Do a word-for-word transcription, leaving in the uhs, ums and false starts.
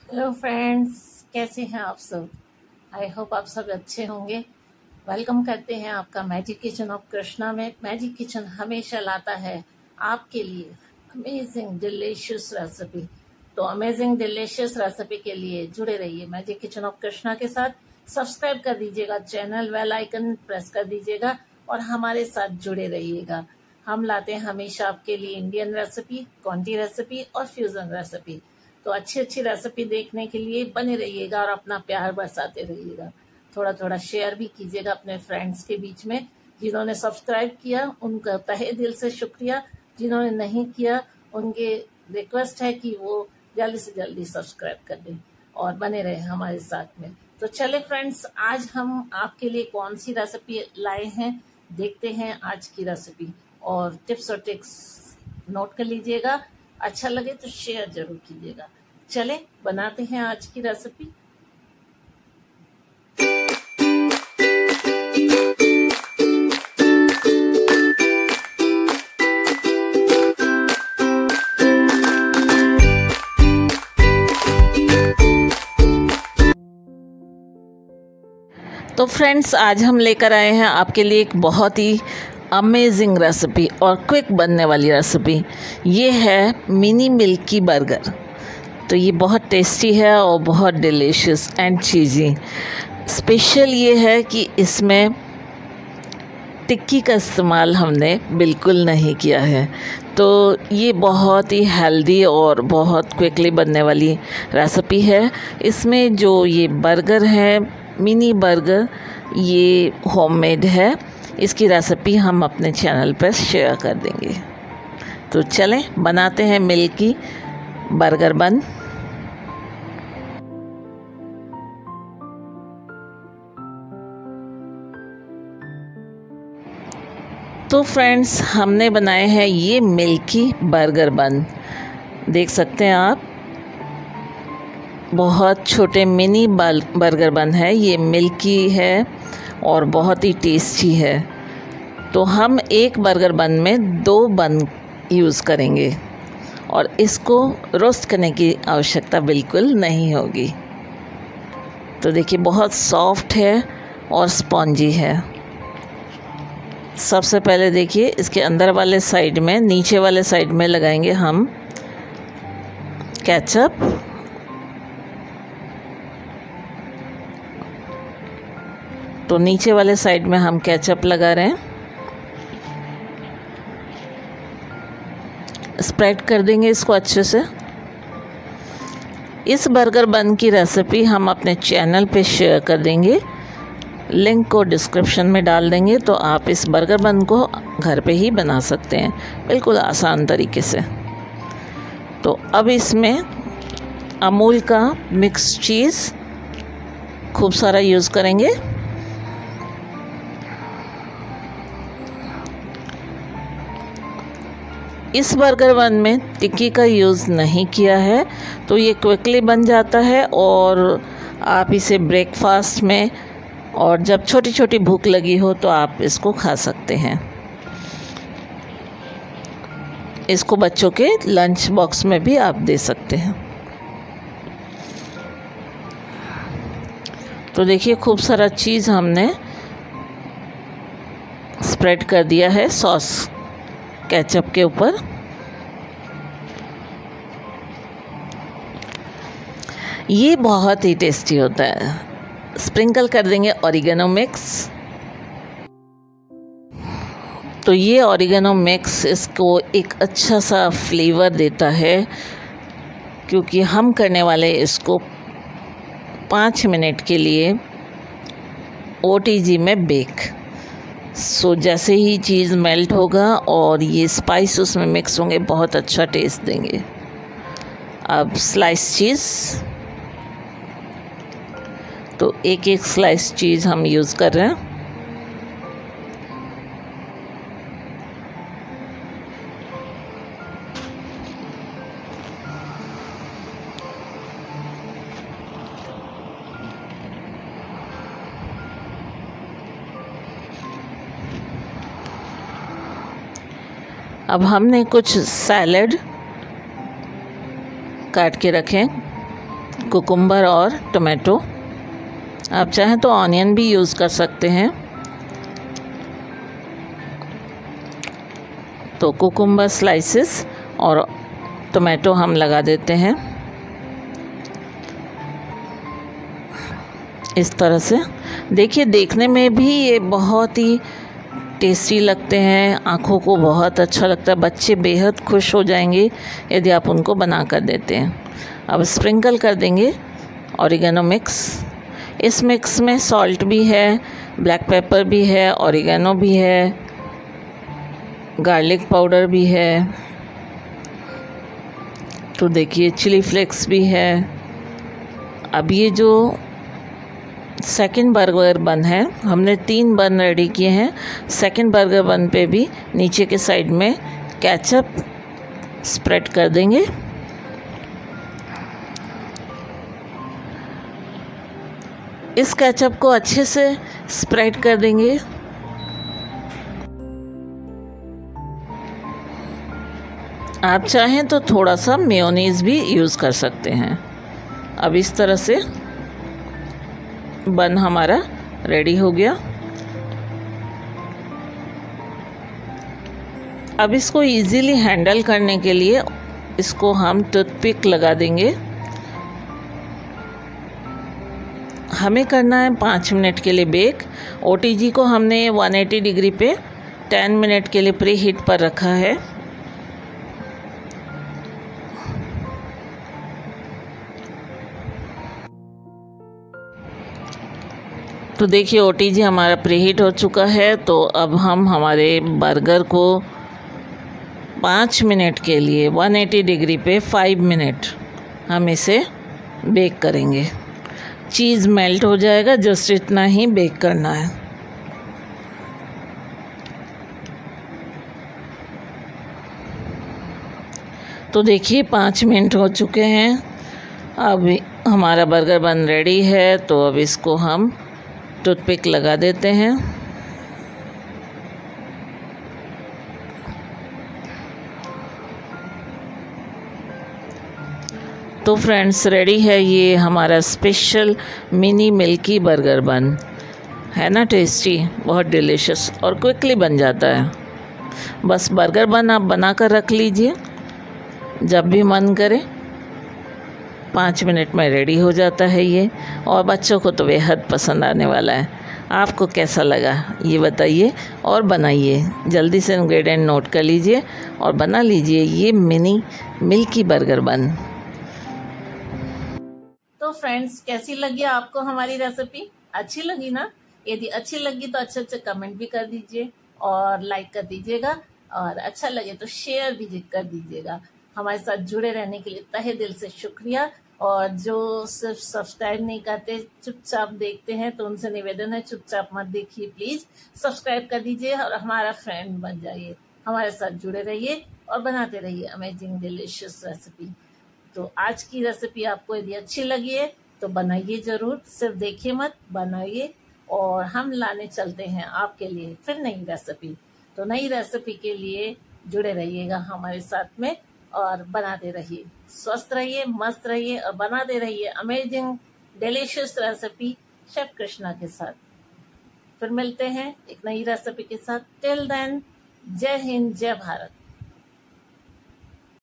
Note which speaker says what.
Speaker 1: Hello friends, कैसे हैं आप सब। आई होप आप सब अच्छे होंगे। वेलकम करते हैं आपका मैजिक किचन ऑफ कृष्णा में। मैजिक किचन हमेशा लाता है आपके लिए अमेजिंग डिलीशियस रेसिपी। तो अमेजिंग डिलीशियस रेसिपी के लिए जुड़े रहिए मैजिक किचन ऑफ कृष्णा के साथ। सब्सक्राइब कर दीजिएगा चैनल, बेल आइकन प्रेस कर दीजिएगा और हमारे साथ जुड़े रहिएगा। हम लाते हैं हमेशा आपके लिए इंडियन रेसिपी, कॉन्टी रेसिपी और फ्यूजन रेसिपी। तो अच्छी अच्छी रेसिपी देखने के लिए बने रहिएगा और अपना प्यार बरसाते रहिएगा। थोड़ा थोड़ा शेयर भी कीजिएगा अपने फ्रेंड्स के बीच में। जिन्होंने सब्सक्राइब किया उनका तहे दिल से शुक्रिया, जिन्होंने नहीं किया उनके रिक्वेस्ट है कि वो जल्दी से जल्दी सब्सक्राइब कर दें और बने रहे हमारे साथ में। तो चले फ्रेंड्स, आज हम आपके लिए कौन सी रेसिपी लाए हैं, देखते हैं आज की रेसिपी। और टिप्स और ट्रिक्स नोट कर लीजिएगा, अच्छा लगे तो शेयर जरूर कीजिएगा। चले बनाते हैं आज की रेसिपी। तो फ्रेंड्स, आज हम लेकर आए हैं आपके लिए एक बहुत ही अमेजिंग रेसिपी और क्विक बनने वाली रेसिपी। ये है मिनी मिल्की बर्गर। तो ये बहुत टेस्टी है और बहुत डिलीशियस एंड चीज़ी। स्पेशल ये है कि इसमें टिक्की का इस्तेमाल हमने बिल्कुल नहीं किया है। तो ये बहुत ही हेल्दी और बहुत क्विकली बनने वाली रेसिपी है। इसमें जो ये बर्गर है, मिनी बर्गर, ये होममेड है। इसकी रेसिपी हम अपने चैनल पर शेयर कर देंगे। तो चलें बनाते हैं मिल्की बर्गर बन। तो फ्रेंड्स, हमने बनाए हैं ये मिल्की बर्गर बन। देख सकते हैं आप, बहुत छोटे मिनी बर्गर बन है। ये मिल्की है और बहुत ही टेस्टी है। तो हम एक बर्गर बन में दो बन यूज़ करेंगे और इसको रोस्ट करने की आवश्यकता बिल्कुल नहीं होगी। तो देखिए, बहुत सॉफ्ट है और स्पॉन्जी है। सबसे पहले देखिए, इसके अंदर वाले साइड में, नीचे वाले साइड में लगाएंगे हम केचप। तो नीचे वाले साइड में हम केचप लगा रहे हैं। स्प्रेड कर देंगे इसको अच्छे से। इस बर्गर बन की रेसिपी हम अपने चैनल पे शेयर कर देंगे, लिंक को डिस्क्रिप्शन में डाल देंगे। तो आप इस बर्गर बन को घर पे ही बना सकते हैं बिल्कुल आसान तरीके से। तो अब इसमें अमूल का मिक्स चीज़ खूब सारा यूज़ करेंगे। इस बर्गर बन में टिक्की का यूज़ नहीं किया है, तो ये क्विकली बन जाता है और आप इसे ब्रेकफास्ट में और जब छोटी छोटी भूख लगी हो तो आप इसको खा सकते हैं। इसको बच्चों के लंच बॉक्स में भी आप दे सकते हैं। तो देखिए, खूब सारा चीज़ हमने स्प्रेड कर दिया है सॉस केचप के ऊपर। ये बहुत ही टेस्टी होता है। स्प्रिंकल कर देंगे ऑरिगेनो मिक्स। तो ये ऑरिगेनो मिक्स इसको एक अच्छा सा फ्लेवर देता है, क्योंकि हम करने वाले इसको पाँच मिनट के लिए ओ टी जी में बेक। सो जैसे ही चीज़ मेल्ट होगा और ये स्पाइस उसमें मिक्स होंगे, बहुत अच्छा टेस्ट देंगे। अब स्लाइस चीज़, तो एक एक स्लाइस चीज़ हम यूज़ कर रहे हैं। अब हमने कुछ सैलड काट के रखें, कुकुम्बर और टोमेटो। आप चाहें तो ऑनियन भी यूज़ कर सकते हैं। तो कुकुम्बर स्लाइसेस और टोमेटो हम लगा देते हैं इस तरह से। देखिए, देखने में भी ये बहुत ही टेस्टी लगते हैं, आँखों को बहुत अच्छा लगता है। बच्चे बेहद खुश हो जाएंगे यदि आप उनको बना कर देते हैं। अब स्प्रिंकल कर देंगे ऑरिगेनो मिक्स। इस मिक्स में सॉल्ट भी है, ब्लैक पेपर भी है, ऑरिगेनो भी है, गार्लिक पाउडर भी है। तो देखिए, चिली फ्लेक्स भी है। अब ये जो सेकंड बर्गर बन है, हमने तीन बन रेडी किए हैं। सेकंड बर्गर बन पे भी नीचे के साइड में केचप स्प्रेड कर देंगे। इस केचप को अच्छे से स्प्रेड कर देंगे। आप चाहें तो थोड़ा सा मेयोनीज भी यूज़ कर सकते हैं। अब इस तरह से बन हमारा रेडी हो गया। अब इसको इजीली हैंडल करने के लिए इसको हम टूथपिक लगा देंगे। हमें करना है पाँच मिनट के लिए बेक। ओटीजी को हमने एक सौ अस्सी डिग्री पे दस मिनट के लिए प्री हीट पर रखा है। तो देखिए, ओटीजी हमारा प्री हीट हो चुका है। तो अब हम हमारे बर्गर को पाँच मिनट के लिए एक सौ अस्सी डिग्री पे पाँच मिनट हम इसे बेक करेंगे। चीज़ मेल्ट हो जाएगा, जस्ट इतना ही बेक करना है। तो देखिए, पाँच मिनट हो चुके हैं। अब हमारा बर्गर बन रेडी है। तो अब इसको हम टूथपिक लगा देते हैं। तो फ्रेंड्स, रेडी है ये हमारा special mini milky burger bun. है ना टेस्टी, बहुत डिलीशियस और क्विकली बन जाता है। बस बर्गर बन आप बना कर रख लीजिए, जब भी मन करे पाँच मिनट में रेडी हो जाता है ये। और बच्चों को तो बेहद पसंद आने वाला है। आपको कैसा लगा ये बताइए और बनाइए। जल्दी से इंग्रेडिएंट नोट कर लीजिए और बना लीजिए ये मिनी मिल्की बर्गर बन। तो फ्रेंड्स, कैसी लगी आपको हमारी रेसिपी? अच्छी लगी ना? यदि अच्छी लगी तो अच्छे अच्छे कमेंट भी कर दीजिए और लाइक कर दीजिएगा, और अच्छा लगे तो शेयर भी कर दीजिएगा। हमारे साथ जुड़े रहने के लिए तहे दिल से शुक्रिया। और जो सिर्फ सब्सक्राइब नहीं करते, चुपचाप देखते हैं, तो उनसे निवेदन है चुपचाप मत देखिए, प्लीज सब्सक्राइब कर दीजिए और हमारा फ्रेंड बन जाइए। हमारे साथ जुड़े रहिए और बनाते रहिए अमेजिंग डिलीशियस रेसिपी। तो आज की रेसिपी आपको यदि अच्छी लगी है तो बनाइए जरूर, सिर्फ देखिए मत, बनाइए। और हम लाने चलते हैं आपके लिए फिर नई रेसिपी। तो नई रेसिपी के लिए जुड़े रहिएगा हमारे साथ में और बनाते रहिए। स्वस्थ रहिए, मस्त रहिए और बनाते रहिए amazing delicious recipe chef Krishna के साथ। फिर मिलते हैं एक नई रेसिपी के साथ। टिल देन, जय हिंद, जय भारत।